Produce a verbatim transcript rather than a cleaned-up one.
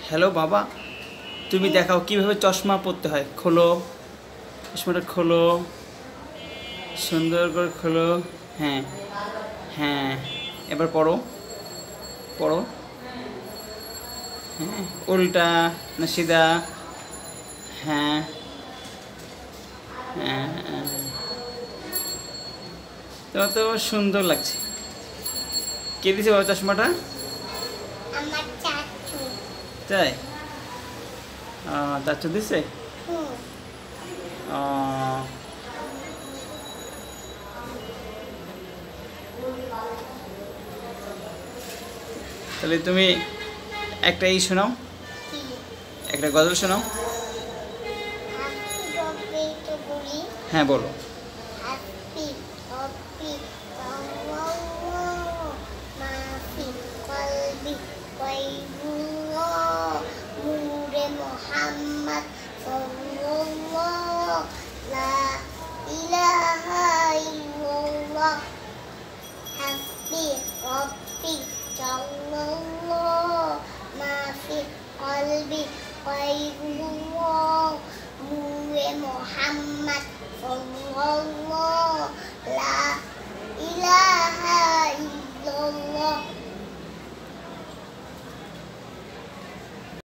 Hello বাবা, তুমি দেখাও কিভাবে চশমা পরতে হয়। খোলো, চশমাটা খোলো, সুন্দর করে খোলো। হ্যাঁ হ্যাঁ, এবার পড়ো পড়ো। হ্যাঁ, উল্টা না সিধা? হ্যাঁ হ্যাঁ হ্যাঁ। তোমার তো সুন্দর লাগছে। কে দিছে বাবা চশমাটা? আমার চাচু। তাই? চাচু দিছে? হুম। ও, তাহলে তুমি একটা ই শোনাও, কি? একটা গজল শোনাও। হাসি রবে তো বলি। হ্যাঁ বলো। হাসি রব্বি সাল্লাল্লাহু মাফি কলবি ওয়াইবুল্লাহ নূরে মুহাম্মদ সাল্লাল্লাহু লা ইলাহা ইল্লাল্লাহ হাসবি রব্বি সাল্লাল্লাহু মাফি কলবি ওয়াইবুল্লাহ নূরে মুহাম্মদ সাল্লাল্লাহু